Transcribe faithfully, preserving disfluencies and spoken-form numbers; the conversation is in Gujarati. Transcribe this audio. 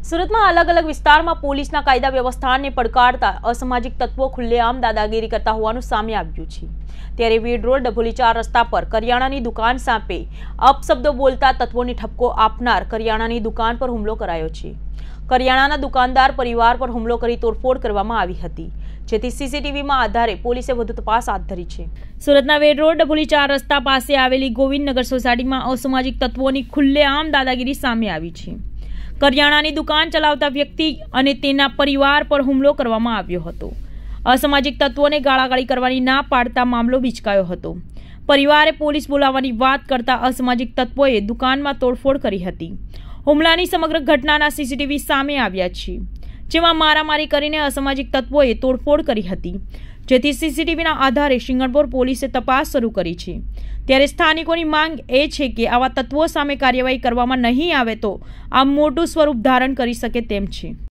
સુરતમાં અલગ અલગ વિસ્તારમાં પોલીસના કાયદા વ્યવસ્થાને પડકારતા અસામાજિક તત્વો ખુલ્લેઆમ દાદાગીરી કરતા હોવાનું સામે આવ્યું છે। ત્યારે વીડ રોડ ડભોલી ચાર રસ્તા પર કરિયાણાની દુકાન સામે અપશબ્દો બોલતા તત્વોને ઠપકો આપનાર કરિયાણાની દુકાન પર હુમલો કરાયો છે। કરિયાણાના દુકાનદાર પરિવાર પર હુમલો કરી તોડફોડ કરવામાં આવી હતી, જેથી સીસીટીવીમાં આધારે પોલીસે વધુ તપાસ હાથ ધરી છે। સુરતના વેડ રોડ ડભોલી ચાર રસ્તા પાસે આવેલી ગોવિંદનગર સોસાયટીમાં અસામાજિક તત્વોની ખુલ્લેઆમ દાદાગીરી સામે આવી છે। કરિયાણાની દુકાન ચલાવતા વ્યક્તિ અને તેના પરિવાર પર હુમલો કરવામાં આવ્યો હતો। અસામાજિક તત્વોને ગાળાગાળી કરવાની ના પાડતા મામલો બીચકાયો હતો। પરિવારે પોલીસ બોલાવવાની વાત કરતા અસામાજિક તત્વોએ દુકાનમાં તોડફોડ કરી હતી। હુમલાની સમગ્ર ઘટનાના સીસીટીવી સામે આવ્યા છે, જેમાં મારામારી કરીને અસામાજિક તત્વોએ તોડફોડ કરી હતી, જેથી સીસીટીવીના આધારે સિંગણપોર પોલીસે તપાસ શરૂ કરી છે। ત્યારે સ્થાનિકોની માંગ એ છે કે આવા તત્વો સામે કાર્યવાહી કરવામાં નહીં આવે તો આ મોટું સ્વરૂપ ધારણ કરી શકે તેમ છે।